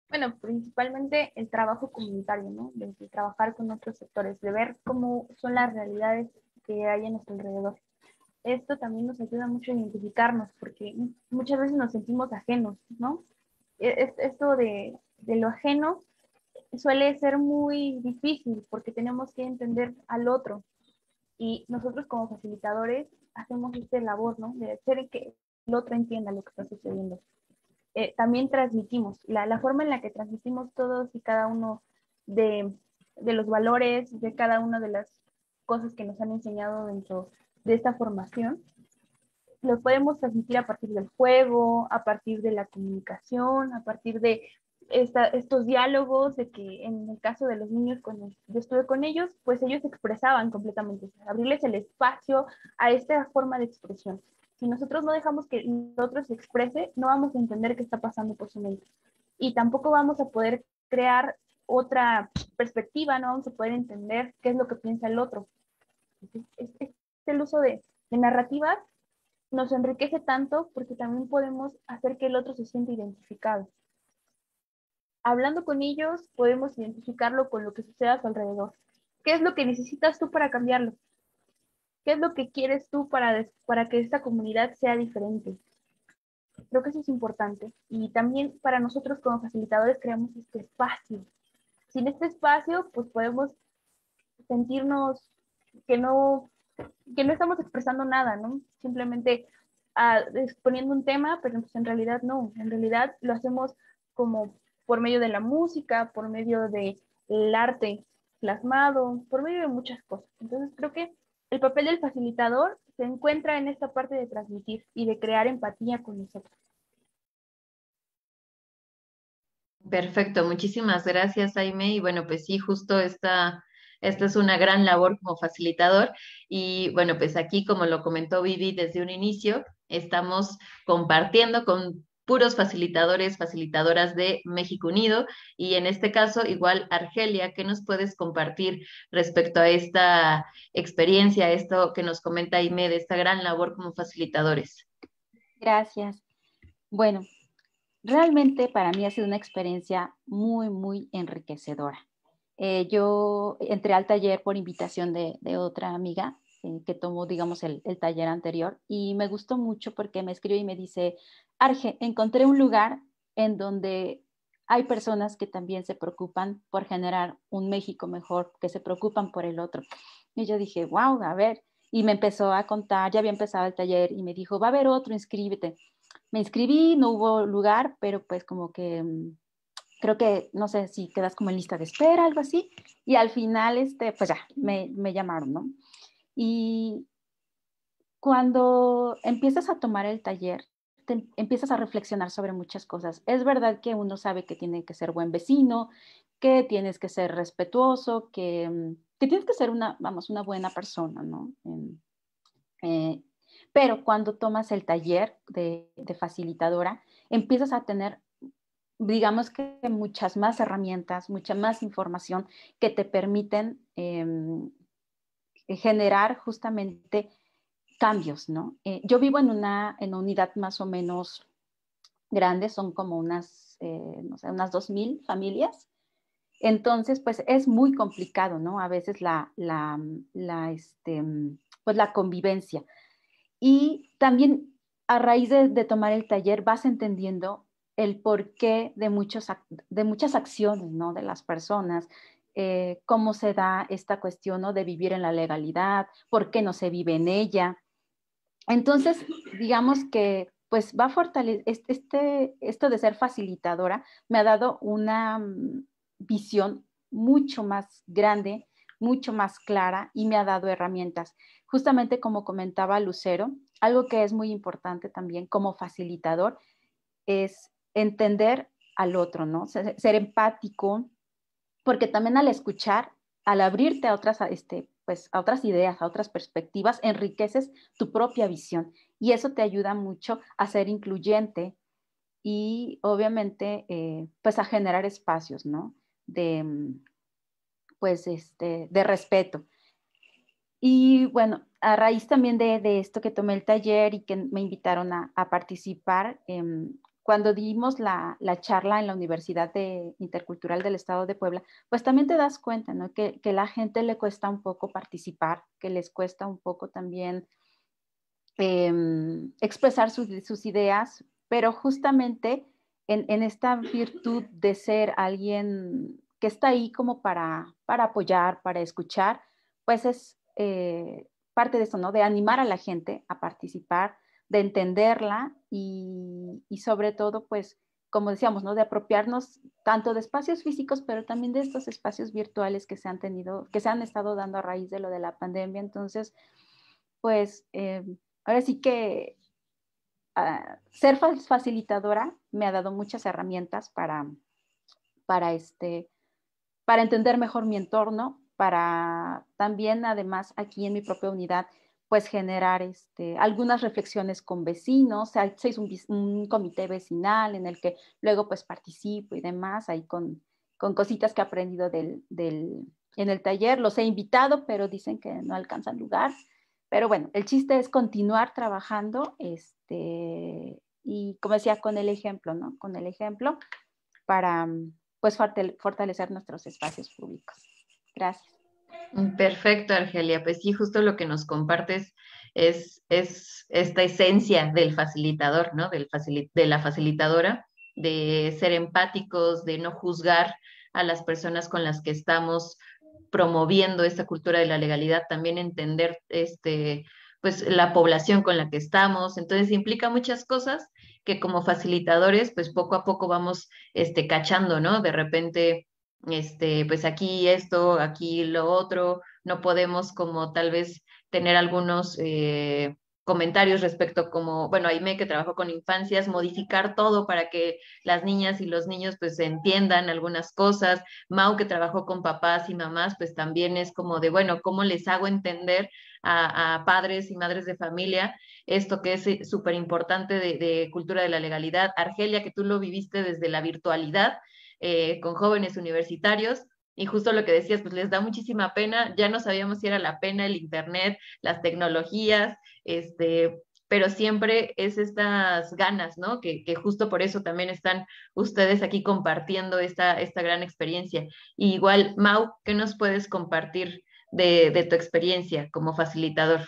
Bueno, principalmente el trabajo comunitario, ¿no? De, de trabajar con otros sectores, de ver cómo son las realidades que hay a nuestro alrededor. Esto también nos ayuda mucho a identificarnos, porque muchas veces nos sentimos ajenos, ¿no? Es- Esto de, de lo ajeno suele ser muy difícil porque tenemos que entender al otro y nosotros como facilitadores hacemos esta labor, ¿no? De hacer que el otro entienda lo que está sucediendo. Eh, también transmitimos, la, la forma en la que transmitimos todos y cada uno de, de los valores, de cada una de las cosas que nos han enseñado dentro de esta formación, los podemos transmitir a partir del juego, a partir de la comunicación, a partir de esta, estos diálogos, de que en el caso de los niños, cuando yo estuve con ellos, pues ellos expresaban completamente, abrirles el espacio a esta forma de expresión. Si nosotros no dejamos que el otro se exprese, no vamos a entender qué está pasando por su mente. Y tampoco vamos a poder crear otra perspectiva, no vamos a poder entender qué es lo que piensa el otro. Es, es, es el uso de, de narrativas nos enriquece tanto porque también podemos hacer que el otro se sienta identificado. Hablando con ellos, podemos identificarlo con lo que sucede a su alrededor. ¿Qué es lo que necesitas tú para cambiarlo? ¿Qué es lo que quieres tú para, para que esta comunidad sea diferente? Creo que eso es importante. Y también para nosotros como facilitadores creamos este espacio. Sin este espacio, pues podemos sentirnos que no, que no estamos expresando nada, ¿no? Simplemente uh, exponiendo un tema, pero pues en realidad no. En realidad lo hacemos como por medio de la música, por medio del arte plasmado, por medio de muchas cosas. Entonces creo que el papel del facilitador se encuentra en esta parte de transmitir y de crear empatía con nosotros. Perfecto, muchísimas gracias, Jaime. Y bueno, pues sí, justo esta, esta es una gran labor como facilitador. Y bueno, pues aquí, como lo comentó Vivi desde un inicio, estamos compartiendo con puros facilitadores, facilitadoras de México Unido. Y en este caso, igual, Argelia, ¿qué nos puedes compartir respecto a esta experiencia, esto que nos comenta Jaime de esta gran labor como facilitadores? Gracias. Bueno, realmente para mí ha sido una experiencia muy, muy enriquecedora. Eh, yo entré al taller por invitación de, de otra amiga eh, que tomó, digamos, el, el taller anterior y me gustó mucho porque me escribe y me dice, Arge, encontré un lugar en donde hay personas que también se preocupan por generar un México mejor, que se preocupan por el otro. Y yo dije, wow, a ver. Y me empezó a contar, ya había empezado el taller y me dijo, va a haber otro, inscríbete. Me inscribí, no hubo lugar, pero pues como que creo que, no sé si quedas como en lista de espera, algo así, y al final, este, pues ya, me, me llamaron, ¿no? Y cuando empiezas a tomar el taller, te empiezas a reflexionar sobre muchas cosas. Es verdad que uno sabe que tiene que ser buen vecino, que tienes que ser respetuoso, que, que tienes que ser una, vamos, una buena persona, ¿no? Eh, pero cuando tomas el taller de, de facilitadora, empiezas a tener, digamos que muchas más herramientas, mucha más información que te permiten eh, generar justamente cambios, ¿no? Eh, yo vivo en una, en una unidad más o menos grande, son como unas, eh, no sé, unas dos mil familias. Entonces, pues es muy complicado, ¿no? A veces la, la, la, este, pues, la convivencia. Y también a raíz de, de tomar el taller vas entendiendo el porqué de, muchos, de muchas acciones, ¿no? De las personas, eh, cómo se da esta cuestión, ¿no? De vivir en la legalidad, por qué no se vive en ella. Entonces, digamos que pues va a fortalecer, este, esto de ser facilitadora me ha dado una um, visión mucho más grande, mucho más clara y me ha dado herramientas. Justamente como comentaba Lucero, algo que es muy importante también como facilitador es entender al otro, ¿no? Ser, ser empático, porque también al escuchar, al abrirte a otras, este, pues, a otras ideas, a otras perspectivas, enriqueces tu propia visión y eso te ayuda mucho a ser incluyente y obviamente eh, pues a generar espacios, ¿no? De, pues, este, de respeto. Y bueno, a raíz también de, de esto que tomé el taller y que me invitaron a, a participar, eh, cuando dimos la, la charla en la Universidad de, Intercultural del Estado de Puebla, pues también te das cuenta, ¿no? Que, que a la gente le cuesta un poco participar, que les cuesta un poco también eh, expresar sus, sus ideas, pero justamente en, en esta virtud de ser alguien que está ahí como para, para apoyar, para escuchar, pues es eh, parte de eso, ¿no? De animar a la gente a participar, de entenderla y, y sobre todo, pues, como decíamos, ¿no? De apropiarnos tanto de espacios físicos, pero también de estos espacios virtuales que se han tenido, que se han estado dando a raíz de lo de la pandemia. Entonces, pues, eh, ahora sí que uh, ser facilitadora me ha dado muchas herramientas para, para, este, para entender mejor mi entorno, para también, además, aquí en mi propia unidad, pues generar este, algunas reflexiones con vecinos. O sea, se hizo un, un comité vecinal en el que luego pues participo y demás, ahí con, con cositas que he aprendido del, del, en el taller. Los he invitado, pero dicen que no alcanzan lugar. Pero bueno, el chiste es continuar trabajando este, y, como decía, con el ejemplo, ¿no? Con el ejemplo para pues fortalecer nuestros espacios públicos. Gracias. Perfecto, Argelia. Pues sí, justo lo que nos compartes es, es esta esencia del facilitador, ¿no? Del facil- de la facilitadora, de ser empáticos, de no juzgar a las personas con las que estamos promoviendo esta cultura de la legalidad, también entender este, pues, la población con la que estamos. Entonces implica muchas cosas que como facilitadores, pues poco a poco vamos este, cachando, ¿no? De repente este, pues aquí esto, aquí lo otro, no podemos como tal vez tener algunos eh, comentarios respecto como, bueno, Aimé que trabajó con infancias, modificar todo para que las niñas y los niños pues entiendan algunas cosas. Mau que trabajó con papás y mamás, pues también es como de, bueno, ¿cómo les hago entender a, a padres y madres de familia esto que es súper importante de, de cultura de la legalidad? Argelia, que tú lo viviste desde la virtualidad, Eh, con jóvenes universitarios, y justo lo que decías, pues les da muchísima pena. Ya no sabíamos si era la pena el internet, las tecnologías, este, pero siempre es estas ganas, ¿no? Que, que justo por eso también están ustedes aquí compartiendo esta, esta gran experiencia. Y igual, Mau, ¿qué nos puedes compartir de, de tu experiencia como facilitador?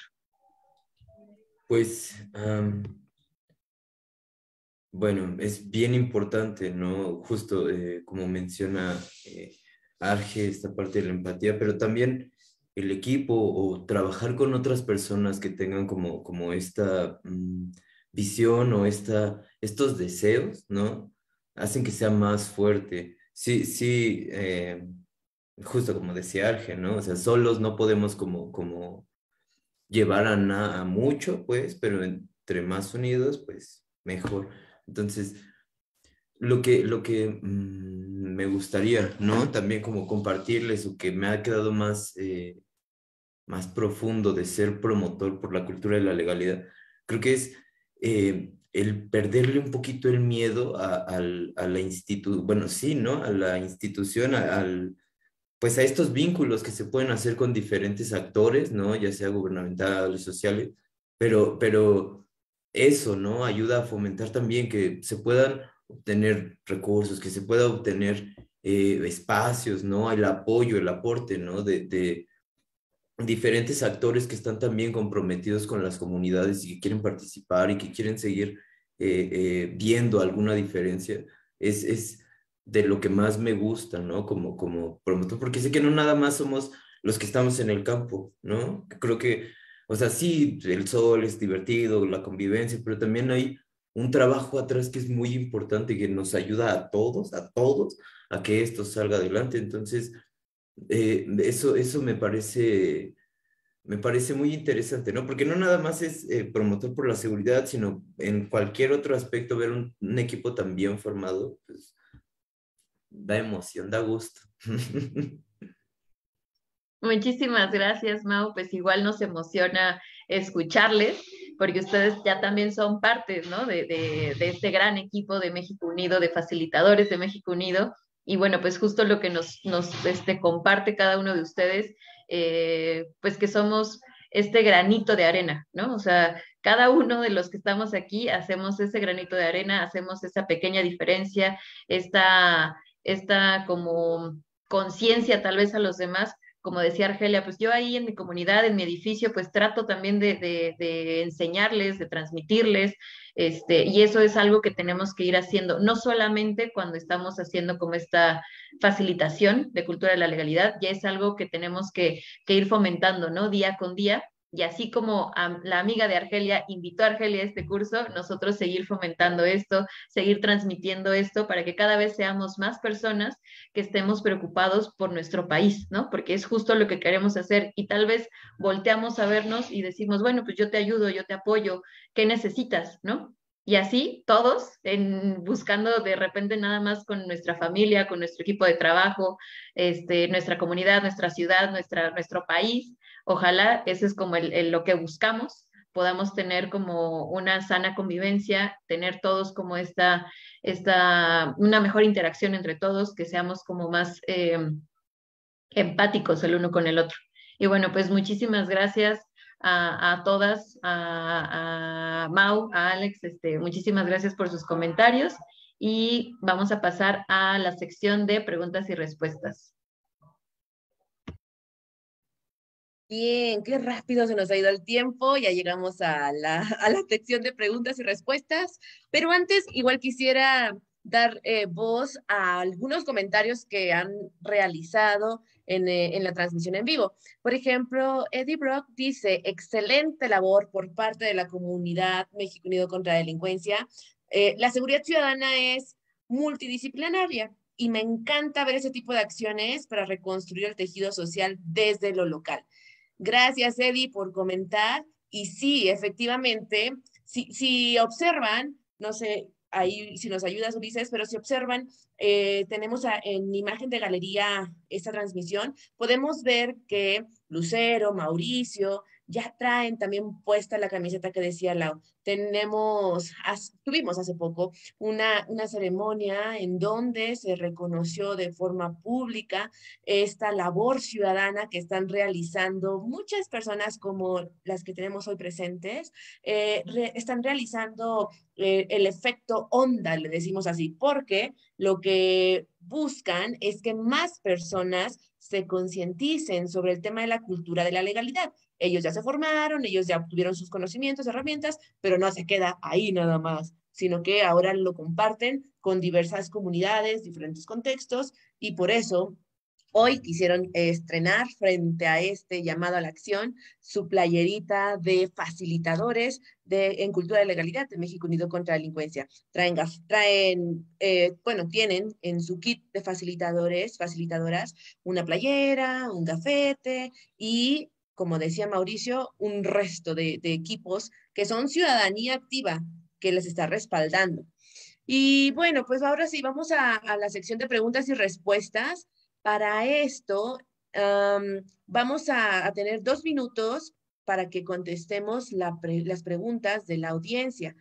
Pues, um, bueno, es bien importante, ¿no? Justo eh, como menciona eh, Arge, esta parte de la empatía, pero también el equipo o trabajar con otras personas que tengan como, como esta mm, visión o esta, estos deseos, ¿no? Hacen que sea más fuerte. Sí, sí, eh, justo como decía Arge, ¿no? O sea, solos no podemos como, como llevar a, na- a mucho, pues, pero entre más unidos, pues, mejor. Entonces, lo que, lo que mm, me gustaría, ¿no? También como compartirles o que me ha quedado más, eh, más profundo de ser promotor por la cultura de la legalidad, creo que es eh, el perderle un poquito el miedo a, al- a la institución, bueno, sí, ¿no? A la institución, a- al, pues a estos vínculos que se pueden hacer con diferentes actores, ¿no? Ya sea gubernamentales, sociales, pero, pero eso, ¿no? Ayuda a fomentar también que se puedan obtener recursos, que se pueda obtener eh, espacios, ¿no? El apoyo, el aporte, ¿no? De, de diferentes actores que están también comprometidos con las comunidades y que quieren participar y que quieren seguir eh, eh, viendo alguna diferencia. Es, es de lo que más me gusta, ¿no? Como, como promotor, porque sé que no nada más somos los que estamos en el campo, ¿no? Creo que, o sea, sí, el sol es divertido, la convivencia, pero también hay un trabajo atrás que es muy importante y que nos ayuda a todos, a todos, a que esto salga adelante. Entonces, eh, eso, eso me parece, me parece muy interesante, ¿no? Porque no nada más es eh, promotor por la seguridad, sino en cualquier otro aspecto, ver un, un equipo tan bien formado, pues da emoción, da gusto. Muchísimas gracias, Mau. Pues igual nos emociona escucharles, porque ustedes ya también son partes, ¿no? De, de, de este gran equipo de México Unido, de facilitadores de México Unido. Y bueno, pues justo lo que nos, nos este, comparte cada uno de ustedes, eh, pues que somos este granito de arena, ¿no? O sea, cada uno de los que estamos aquí hacemos ese granito de arena, hacemos esa pequeña diferencia, esta, esta como conciencia tal vez a los demás. Como decía Argelia, pues yo ahí en mi comunidad, en mi edificio, pues trato también de, de, de enseñarles, de transmitirles, este, y eso es algo que tenemos que ir haciendo, no solamente cuando estamos haciendo como esta facilitación de cultura de la legalidad, ya es algo que tenemos que, que ir fomentando, ¿no? Día con día. Y así como a, la amiga de Argelia invitó a Argelia a este curso, nosotros seguir fomentando esto, seguir transmitiendo esto para que cada vez seamos más personas que estemos preocupados por nuestro país, ¿no? Porque es justo lo que queremos hacer y tal vez volteamos a vernos y decimos, bueno, pues yo te ayudo, yo te apoyo, ¿qué necesitas, no? Y así todos, en, buscando de repente nada más con nuestra familia, con nuestro equipo de trabajo, este, nuestra comunidad, nuestra ciudad, nuestra, nuestro país. Ojalá ese es como el, el, lo que buscamos, podamos tener como una sana convivencia, tener todos como esta, esta una mejor interacción entre todos, que seamos como más eh, empáticos el uno con el otro. Y bueno, pues muchísimas gracias a, a todas, a, a Mau, a Alex, este, muchísimas gracias por sus comentarios y vamos a pasar a la sección de preguntas y respuestas. Bien, qué rápido se nos ha ido el tiempo, ya llegamos a la, a la sección de preguntas y respuestas, pero antes igual quisiera dar eh, voz a algunos comentarios que han realizado en, eh, en la transmisión en vivo. Por ejemplo, Eddie Brock dice, excelente labor por parte de la comunidad México Unido contra la Delincuencia. Eh, la seguridad ciudadana es multidisciplinaria y me encanta ver ese tipo de acciones para reconstruir el tejido social desde lo local. Gracias, Eddie, por comentar. Y sí, efectivamente, si, si observan, no sé, ahí si nos ayudas, Ulises, pero si observan, eh, tenemos a, en imagen de galería esta transmisión, podemos ver que Lucero, Mauricio, ya traen también puesta la camiseta que decía Lau. Tenemos, as, tuvimos hace poco una, una ceremonia en donde se reconoció de forma pública esta labor ciudadana que están realizando muchas personas como las que tenemos hoy presentes, eh, re, están realizando eh, el efecto onda, le decimos así, porque lo que buscan es que más personas se concienticen sobre el tema de la cultura de la legalidad. Ellos ya se formaron, ellos ya obtuvieron sus conocimientos, herramientas, pero no se queda ahí nada más, sino que ahora lo comparten con diversas comunidades, diferentes contextos, y por eso hoy quisieron estrenar frente a este llamado a la acción su playerita de facilitadores de, en cultura de legalidad de México Unido contra la Delincuencia. Traen, traen eh, bueno, tienen en su kit de facilitadores, facilitadoras, una playera, un gafete y, como decía Mauricio, un resto de, de equipos que son ciudadanía activa que les está respaldando. Y bueno, pues ahora sí, vamos a, a la sección de preguntas y respuestas. Para esto, um, vamos a, a tener dos minutos para que contestemos la pre, las preguntas de la audiencia.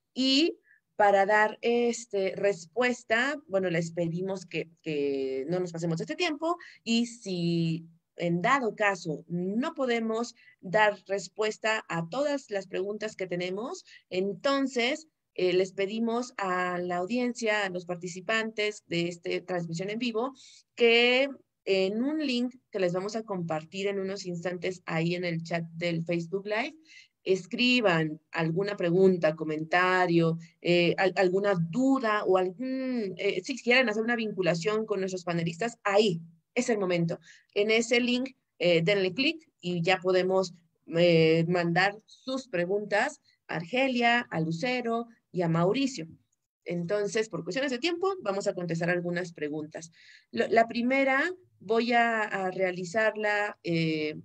Y para dar este, respuesta, bueno, les pedimos que, que no nos pasemos este tiempo y si en dado caso no podemos dar respuesta a todas las preguntas que tenemos, entonces eh, les pedimos a la audiencia, a los participantes de esta transmisión en vivo, que en un link que les vamos a compartir en unos instantes ahí en el chat del Facebook Live, escriban alguna pregunta, comentario, eh, al, alguna duda o algún, eh, si quieren hacer una vinculación con nuestros panelistas, ahí es el momento. En ese link, eh, denle clic y ya podemos eh, mandar sus preguntas a Argelia, a Lucero y a Mauricio. Entonces, por cuestiones de tiempo, vamos a contestar algunas preguntas. Lo, la primera voy a, a realizarla, eh,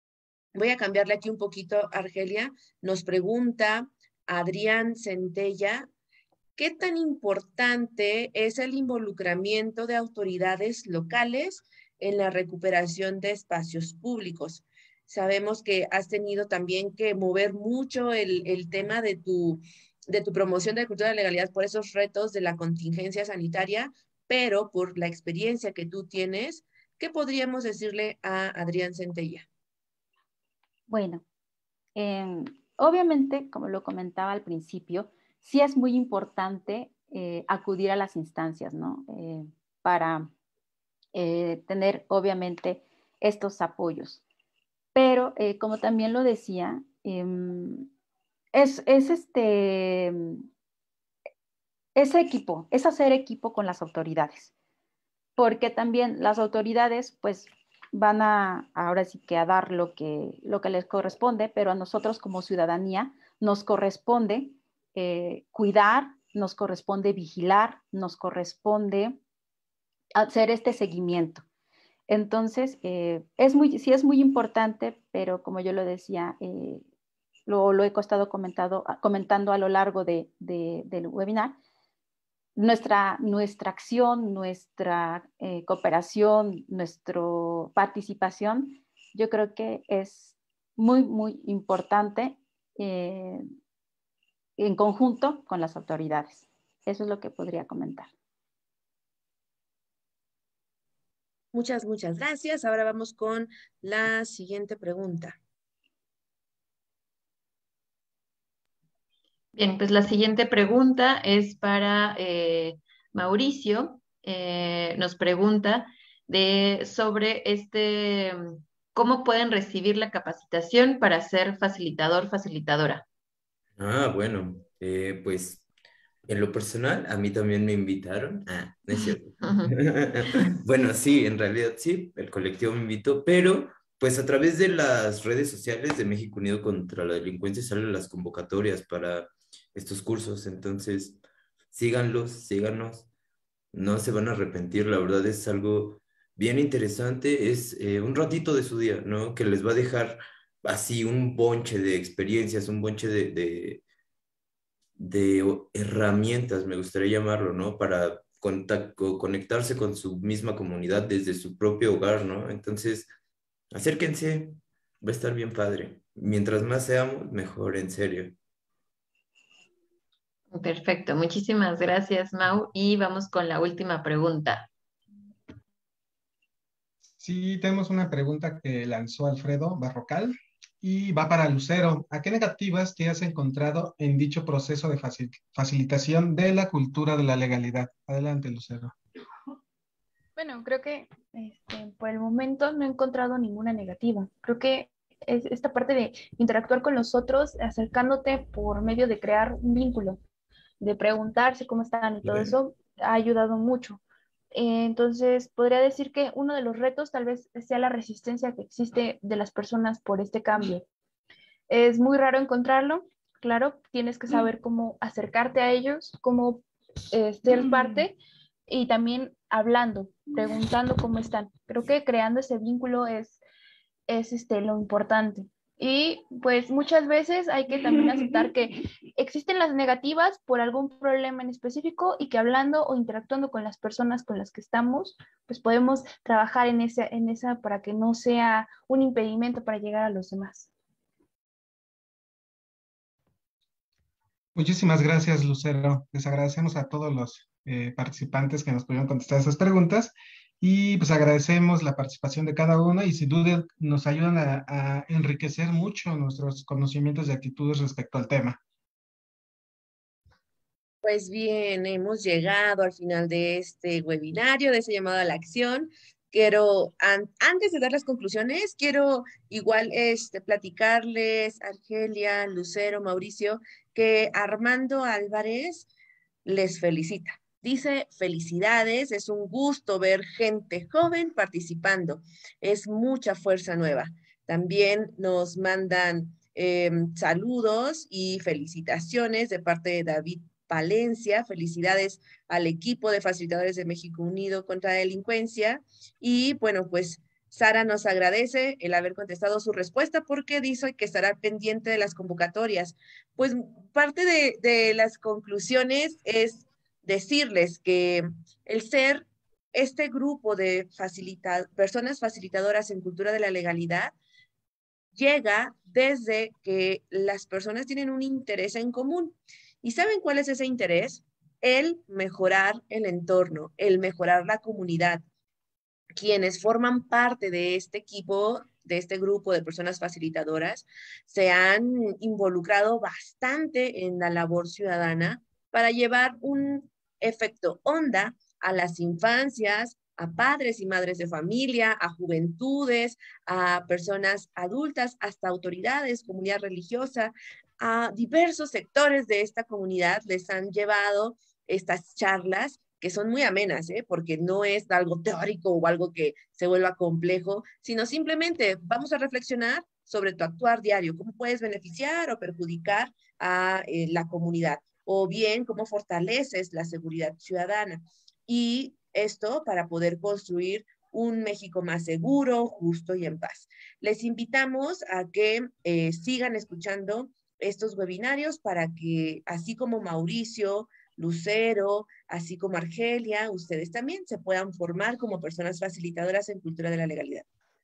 voy a cambiarle aquí un poquito, Argelia. Nos pregunta Adrián Centella, ¿qué tan importante es el involucramiento de autoridades locales en la recuperación de espacios públicos? Sabemos que has tenido también que mover mucho el, el tema de tu, de tu promoción de cultura de legalidad por esos retos de la contingencia sanitaria, pero por la experiencia que tú tienes, ¿qué podríamos decirle a Adrián Centella? Bueno, eh, obviamente, como lo comentaba al principio, sí es muy importante eh, acudir a las instancias, ¿no? Eh, para eh, tener, obviamente, estos apoyos. Pero, eh, como también lo decía, eh, es, es este, ese equipo, es hacer equipo con las autoridades, porque también las autoridades, pues, van a, ahora sí que a dar lo que, lo que les corresponde, pero a nosotros como ciudadanía nos corresponde eh, cuidar, nos corresponde vigilar, nos corresponde hacer este seguimiento. Entonces, eh, es muy, sí es muy importante, pero como yo lo decía, eh, lo, lo he estado comentado, comentando a lo largo de, de, del webinar, nuestra, nuestra acción, nuestra eh, cooperación, nuestra participación, yo creo que es muy, muy importante eh, en conjunto con las autoridades. Eso es lo que podría comentar. Muchas, muchas gracias. Ahora vamos con la siguiente pregunta. Bien, pues la siguiente pregunta es para eh, Mauricio. Eh, nos pregunta de, sobre este, cómo pueden recibir la capacitación para ser facilitador, facilitadora. Ah, bueno, eh, pues en lo personal, a mí también me invitaron. Ah, no es cierto. Bueno, sí, en realidad sí, el colectivo me invitó, pero pues a través de las redes sociales de México Unido contra la Delincuencia salen las convocatorias para estos cursos, entonces síganlos, síganos, no se van a arrepentir, la verdad es algo bien interesante, es eh, un ratito de su día, ¿no? Que les va a dejar así un bonche de experiencias, un bonche de, de de o- herramientas, me gustaría llamarlo, ¿no? Para contac- co- conectarse con su misma comunidad desde su propio hogar, ¿no? Entonces, acérquense, va a estar bien padre. Mientras más seamos, mejor, en serio. Perfecto, muchísimas gracias, Mau. Y vamos con la última pregunta. Sí, tenemos una pregunta que lanzó Alfredo Barrocal y va para Lucero. ¿A qué negativas te has encontrado en dicho proceso de facil- facilitación de la cultura de la legalidad? Adelante, Lucero. Bueno, creo que este, por el momento no he encontrado ninguna negativa. Creo que es esta parte de interactuar con los otros, acercándote por medio de crear un vínculo, de preguntarse cómo están y todo eso, ha ayudado mucho. Eh, Entonces, podría decir que uno de los retos tal vez sea la resistencia que existe de las personas por este cambio. Es muy raro encontrarlo, claro, tienes que saber cómo acercarte a ellos, cómo eh, ser parte y también hablando, preguntando cómo están. Creo que creando ese vínculo es, es este, lo importante. Y pues muchas veces hay que también aceptar que existen las negativas por algún problema en específico y que hablando o interactuando con las personas con las que estamos, pues podemos trabajar en esa, en esa para que no sea un impedimento para llegar a los demás. Muchísimas gracias, Lucero. Les agradecemos a todos los eh, participantes que nos pudieron contestar esas preguntas y pues agradecemos la participación de cada uno y sin duda nos ayudan a, a enriquecer mucho nuestros conocimientos y actitudes respecto al tema. Pues bien, hemos llegado al final de este webinario, de ese llamado a la acción. Quiero, an- antes de dar las conclusiones, quiero igual este, platicarles, Argelia, Lucero, Mauricio, que Armando Álvarez les felicita. Dice, felicidades, es un gusto ver gente joven participando, es mucha fuerza nueva. También nos mandan eh, saludos y felicitaciones de parte de David Palencia. Felicidades al equipo de facilitadores de México Unido contra la Delincuencia. Y bueno, pues Sara nos agradece el haber contestado su respuesta porque dice que estará pendiente de las convocatorias. Pues parte de, de las conclusiones es decirles que el ser este grupo de facilita personas facilitadoras en cultura de la legalidad llega desde que las personas tienen un interés en común. ¿Y saben cuál es ese interés? El mejorar el entorno, el mejorar la comunidad. Quienes forman parte de este equipo de este grupo de personas facilitadoras se han involucrado bastante en la labor ciudadana para llevar un efecto onda a las infancias, a padres y madres de familia, a juventudes, a personas adultas, hasta autoridades, comunidad religiosa, a diversos sectores de esta comunidad les han llevado estas charlas que son muy amenas, ¿eh? Porque no es algo teórico o algo que se vuelva complejo, sino simplemente vamos a reflexionar sobre tu actuar diario, cómo puedes beneficiar o perjudicar a eh, la comunidad, o bien cómo fortaleces la seguridad ciudadana. Y esto para poder construir un México más seguro, justo y en paz. Les invitamos a que eh, sigan escuchando estos webinarios para que, así como Mauricio, Lucero, así como Argelia, ustedes también se puedan formar como personas facilitadoras en cultura de la legalidad.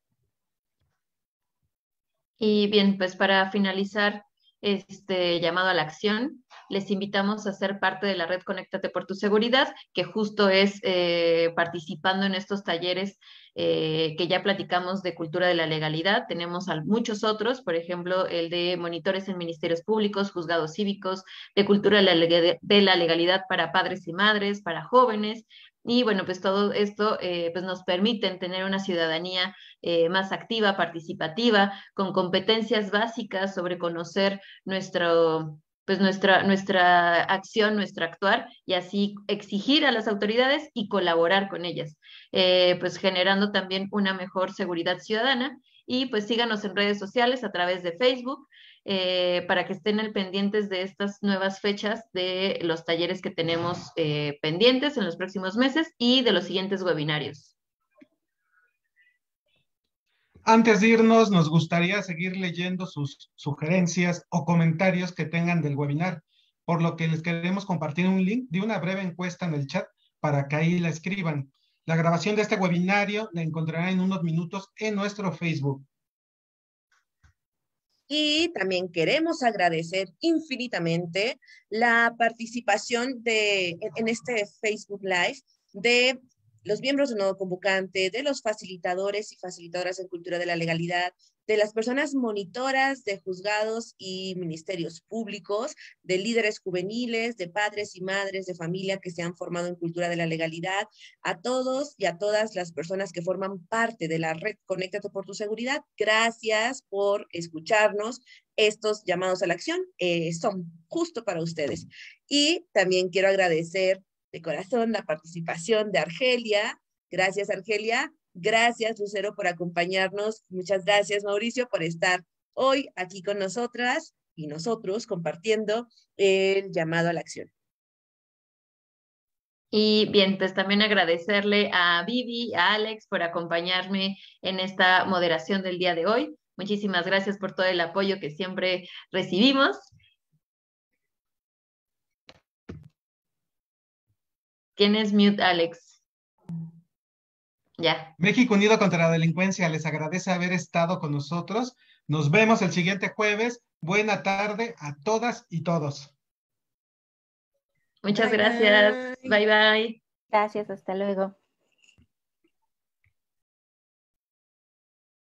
Y bien, pues para finalizar este llamado a la acción, les invitamos a ser parte de la red Conéctate por tu Seguridad, que justo es eh, participando en estos talleres eh, que ya platicamos de cultura de la legalidad. Tenemos a muchos otros, por ejemplo, el de monitores en ministerios públicos, juzgados cívicos, de cultura de la, de la legalidad para padres y madres, para jóvenes. Y bueno, pues todo esto eh, pues nos permiten tener una ciudadanía eh, más activa, participativa, con competencias básicas sobre conocer nuestro, pues nuestra, nuestra acción, nuestro actuar, y así exigir a las autoridades y colaborar con ellas, eh, pues generando también una mejor seguridad ciudadana. Y pues síganos en redes sociales a través de Facebook, eh, para que estén al pendientes de estas nuevas fechas de los talleres que tenemos eh, pendientes en los próximos meses y de los siguientes webinarios. Antes de irnos, nos gustaría seguir leyendo sus sugerencias o comentarios que tengan del webinar, por lo que les queremos compartir un link de una breve encuesta en el chat para que ahí la escriban. La grabación de este webinario la encontrarán en unos minutos en nuestro Facebook. Y también queremos agradecer infinitamente la participación de, en, en este Facebook Live de los miembros de Nodo Convocante, de los facilitadores y facilitadoras en cultura de la legalidad, de las personas monitoras de juzgados y ministerios públicos, de líderes juveniles, de padres y madres de familia que se han formado en cultura de la legalidad, a todos y a todas las personas que forman parte de la red Conéctate por tu Seguridad. Gracias por escucharnos. Estos llamados a la acción eh, son justo para ustedes. Y también quiero agradecer de corazón la participación de Argelia. Gracias, Argelia. Gracias, Lucero, por acompañarnos. Muchas gracias, Mauricio, por estar hoy aquí con nosotras y nosotros compartiendo el llamado a la acción. Y bien, pues también agradecerle a Vivi, a Alex por acompañarme en esta moderación del día de hoy. Muchísimas gracias por todo el apoyo que siempre recibimos. ¿Tienes mute, Alex? Ya. México Unido contra la Delincuencia les agradece haber estado con nosotros. Nos vemos el siguiente jueves. Buena tarde a todas y todos. Muchas Bye, gracias. bye. Bye, bye. Gracias, hasta luego.